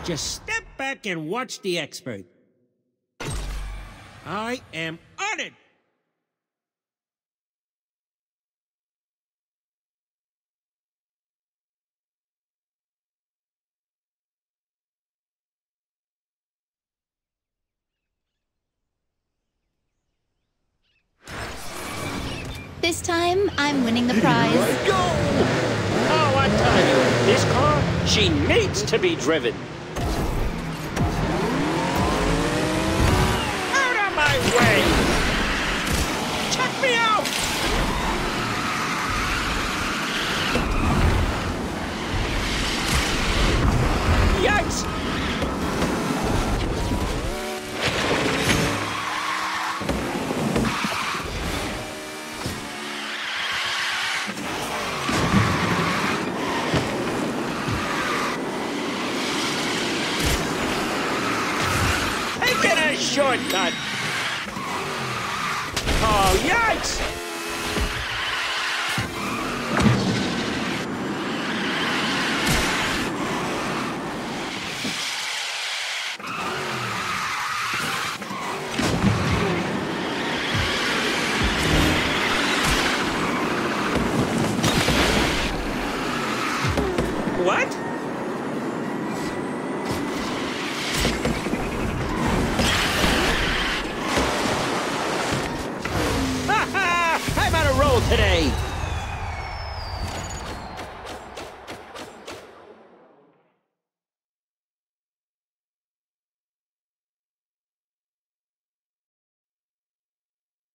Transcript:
Just step back and watch the expert. I am on it! This time, I'm winning the prize. Here I go! Oh, I'm telling you, this car, she needs to be driven. Out of my way! Check me out! Yikes! Shortcut. Oh, yikes! What? I'm on a roll today.